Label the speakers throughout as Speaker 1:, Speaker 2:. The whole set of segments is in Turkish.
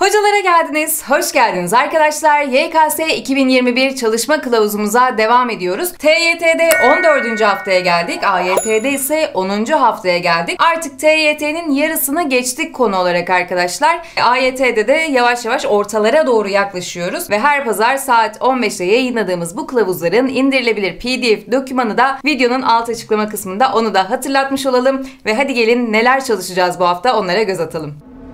Speaker 1: Hocalara geldiniz, hoş geldiniz arkadaşlar. YKS 2021 çalışma kılavuzumuza devam ediyoruz. TYT'de 14. haftaya geldik. AYT'de ise 10. haftaya geldik. Artık TYT'nin yarısını geçtik konu olarak arkadaşlar. AYT'de de yavaş yavaş ortalara doğru yaklaşıyoruz. Ve her pazar saat 15'te yayınladığımız bu kılavuzların indirilebilir PDF dokümanı da videonun alt açıklama kısmında, onu da hatırlatmış olalım. Ve hadi gelin neler çalışacağız bu hafta onlara göz atalım.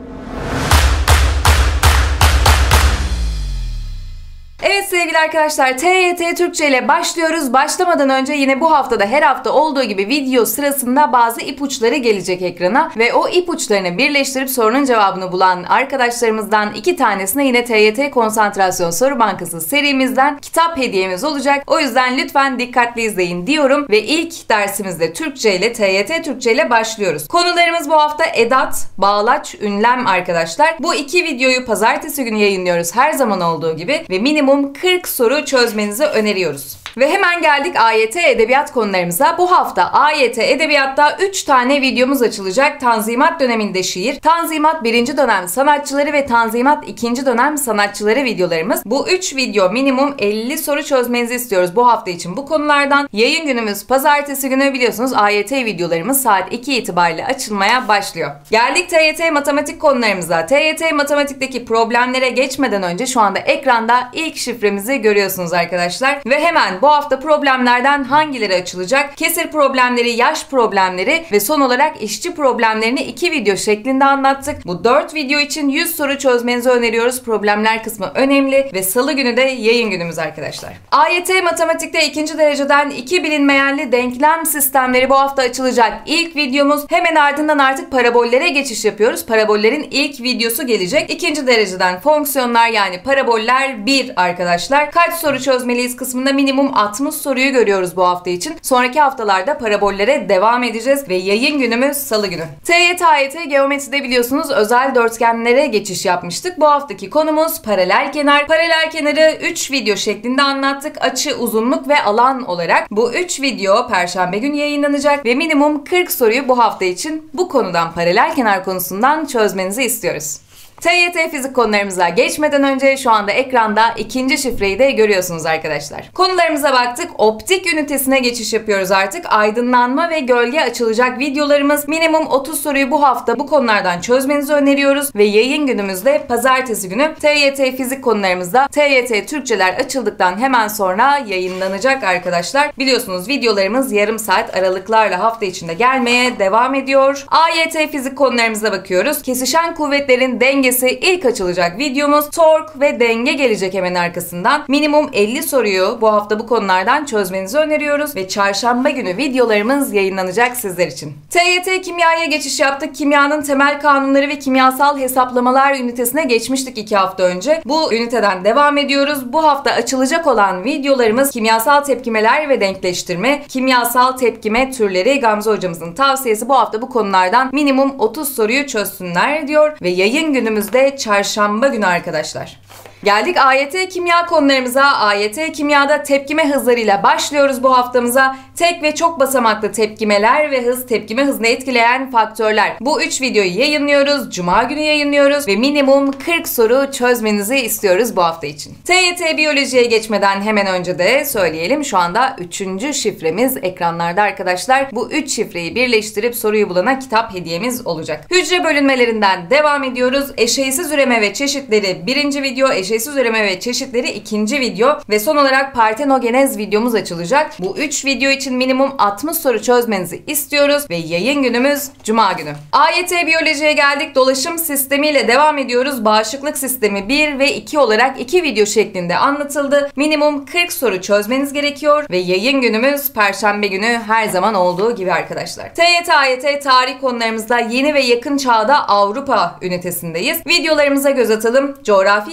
Speaker 1: Evet sevgili arkadaşlar, TYT Türkçe ile başlıyoruz. Başlamadan önce yine bu haftada her hafta olduğu gibi video sırasında bazı ipuçları gelecek ekrana. Ve o ipuçlarını birleştirip sorunun cevabını bulan arkadaşlarımızdan 2 tanesine yine TYT Konsantrasyon Soru Bankası serimizden kitap hediyemiz olacak. O yüzden lütfen dikkatli izleyin diyorum. Ve ilk dersimizde Türkçe ile, TYT Türkçe ile başlıyoruz. Konularımız bu hafta edat, bağlaç, ünlem arkadaşlar. Bu 2 videoyu pazartesi günü yayınlıyoruz her zaman olduğu gibi. Ve minimum 40 soru çözmenizi öneriyoruz. Ve hemen geldik AYT edebiyat konularımıza. Bu hafta AYT edebiyatta 3 tane videomuz açılacak. Tanzimat döneminde şiir, Tanzimat 1. dönem sanatçıları ve Tanzimat 2. dönem sanatçıları videolarımız. Bu 3 video minimum 50 soru çözmenizi istiyoruz bu hafta için bu konulardan. Yayın günümüz pazartesi günü, biliyorsunuz AYT videolarımız saat 2 itibariyle açılmaya başlıyor. Geldik TYT matematik konularımıza. TYT matematikteki problemlere geçmeden önce şu anda ekranda ilk şifremizi görüyorsunuz arkadaşlar. Ve hemen bu hafta problemlerden hangileri açılacak? Kesir problemleri, yaş problemleri ve son olarak işçi problemlerini 2 video şeklinde anlattık. Bu 4 video için 100 soru çözmenizi öneriyoruz. Problemler kısmı önemli ve salı günü de yayın günümüz arkadaşlar. AYT matematikte 2. dereceden 2 bilinmeyenli denklem sistemleri bu hafta açılacak. İlk videomuz, hemen ardından artık parabollere geçiş yapıyoruz. Parabollerin ilk videosu gelecek. 2. dereceden fonksiyonlar yani paraboller 1 arkadaşlar. Kaç soru çözmeliyiz kısmında minimum 60 soruyu görüyoruz bu hafta için. Sonraki haftalarda parabollere devam edeceğiz ve yayın günümüz salı günü. TYT AYT geometride biliyorsunuz özel dörtgenlere geçiş yapmıştık. Bu haftaki konumuz paralel kenar. Paralel kenarı 3 video şeklinde anlattık. Açı, uzunluk ve alan olarak. Bu 3 video perşembe günü yayınlanacak ve minimum 40 soruyu bu hafta için bu konudan, paralel kenar konusundan çözmenizi istiyoruz. TYT fizik konularımıza geçmeden önce şu anda ekranda ikinci şifreyi de görüyorsunuz arkadaşlar. Konularımıza baktık. Optik ünitesine geçiş yapıyoruz artık. Aydınlanma ve gölge açılacak videolarımız. Minimum 30 soruyu bu hafta bu konulardan çözmenizi öneriyoruz. Ve yayın günümüzde pazartesi günü TYT fizik konularımızda TYT Türkçeler açıldıktan hemen sonra yayınlanacak arkadaşlar. Biliyorsunuz videolarımız yarım saat aralıklarla hafta içinde gelmeye devam ediyor. AYT fizik konularımıza bakıyoruz. Kesişen kuvvetlerin dengesi ilk açılacak videomuz. Tork ve denge gelecek hemen arkasından. Minimum 50 soruyu bu hafta bu konulardan çözmenizi öneriyoruz ve çarşamba günü videolarımız yayınlanacak sizler için. TYT kimyaya geçiş yaptık. Kimyanın temel kanunları ve kimyasal hesaplamalar ünitesine geçmiştik 2 hafta önce. Bu üniteden devam ediyoruz. Bu hafta açılacak olan videolarımız kimyasal tepkimeler ve denkleştirme, kimyasal tepkime türleri. Gamze hocamızın tavsiyesi bu hafta bu konulardan minimum 30 soruyu çözsünler diyor ve yayın günümüzde çarşamba günü arkadaşlar. Geldik AYT kimya konularımıza. AYT kimyada tepkime hızlarıyla başlıyoruz bu haftamıza. Tek ve çok basamaklı tepkimeler ve hız, tepkime hızını etkileyen faktörler. Bu 3 videoyu yayınlıyoruz. Cuma günü yayınlıyoruz ve minimum 40 soru çözmenizi istiyoruz bu hafta için. TYT biyolojiye geçmeden hemen önce de söyleyelim. Şu anda 3. şifremiz ekranlarda arkadaşlar. Bu 3 şifreyi birleştirip soruyu bulana kitap hediyemiz olacak. Hücre bölünmelerinden devam ediyoruz. Eşeğsiz üreme ve çeşitleri 1. video, eşeğsiz üreme ve çeşitleri 2. video ve son olarak partenogenez videomuz açılacak. Bu 3 video için minimum 60 soru çözmenizi istiyoruz ve yayın günümüz Cuma günü. AYT biyolojiye geldik. Dolaşım sistemiyle devam ediyoruz. Bağışıklık sistemi 1 ve 2 olarak 2 video şeklinde anlatıldı. Minimum 40 soru çözmeniz gerekiyor ve yayın günümüz perşembe günü her zaman olduğu gibi arkadaşlar. TYT AYT tarih konularımızda yeni ve yakın çağda Avrupa ünitesindeyiz. Videolarımıza göz atalım. Coğrafi keşifler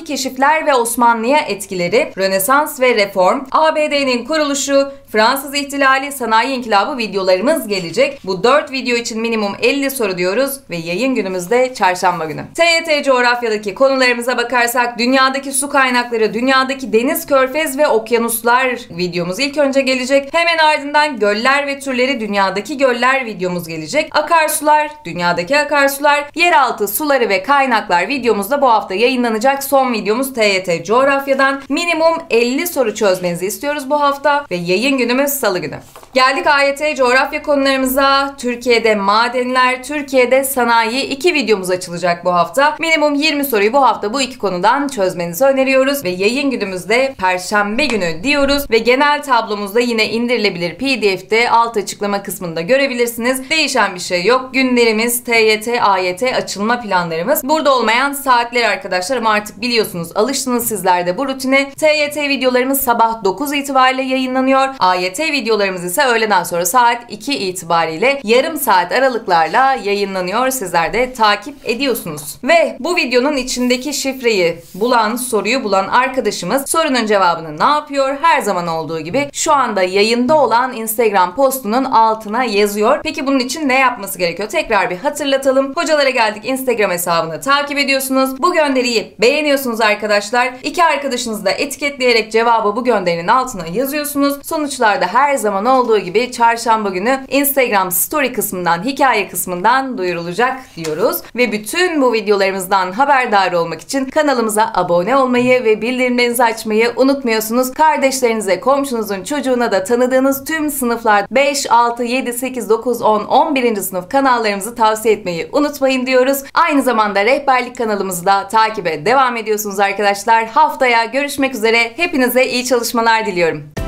Speaker 1: Türkler ve Osmanlı'ya etkileri, Rönesans ve Reform, ABD'nin kuruluşu, Fransız İhtilali, Sanayi İnkılabı videolarımız gelecek. Bu 4 video için minimum 50 soru diyoruz ve yayın günümüzde çarşamba günü. TYT coğrafyadaki konularımıza bakarsak dünyadaki su kaynakları, dünyadaki deniz, körfez ve okyanuslar videomuz ilk önce gelecek. Hemen ardından göller ve türleri, dünyadaki göller videomuz gelecek. Akarsular, dünyadaki akarsular, yeraltı suları ve kaynaklar videomuz da bu hafta yayınlanacak. Son videomuz TYT coğrafyadan. Minimum 50 soru çözmenizi istiyoruz bu hafta ve yayın günümüz salı günü. Geldik AYT coğrafya konularımıza. Türkiye'de madenler, Türkiye'de sanayi 2 videomuz açılacak bu hafta. Minimum 20 soruyu bu hafta bu iki konudan çözmenizi öneriyoruz ve yayın günümüzde Perşembe günü diyoruz ve genel tablomuzda yine indirilebilir PDF'de alt açıklama kısmında görebilirsiniz. Değişen bir şey yok. Günlerimiz, TYT, AYT açılma planlarımız. Burada olmayan saatler arkadaşlar ama artık biliyorsunuz, alıştınız sizler de bu rutine. TYT videolarımız sabah 9 itibariyle yayınlanıyor. AYT videolarımız ise öğleden sonra saat 2 itibariyle yarım saat aralıklarla yayınlanıyor. Sizler de takip ediyorsunuz. Ve bu videonun içindeki şifreyi bulan, soruyu bulan arkadaşımız sorunun cevabını ne yapıyor? Her zaman olduğu gibi şu anda yayında olan Instagram postunun altına yazıyor. Peki bunun için ne yapması gerekiyor? Tekrar bir hatırlatalım. Hocalara geldik Instagram hesabını takip ediyorsunuz. Bu gönderiyi beğeniyorsunuz arkadaşlar. 2 arkadaşınızı da etiketleyerek cevabı bu gönderinin altına yazıyorsunuz. Sonuçlarda her zaman olduğu gibi çarşamba günü Instagram story kısmından, hikaye kısmından duyurulacak diyoruz. Ve bütün bu videolarımızdan haberdar olmak için kanalımıza abone olmayı ve bildirimlerinizi açmayı unutmuyorsunuz. Kardeşlerinize, komşunuzun çocuğuna da tanıdığınız tüm sınıflar 5, 6, 7, 8, 9, 10, 11. sınıf kanallarımızı tavsiye etmeyi unutmayın diyoruz. Aynı zamanda rehberlik kanalımızı da takibe devam ediyorsunuz arkadaşlar. Haftaya görüşmek üzere. Hepinize iyi çalışmalar diliyorum.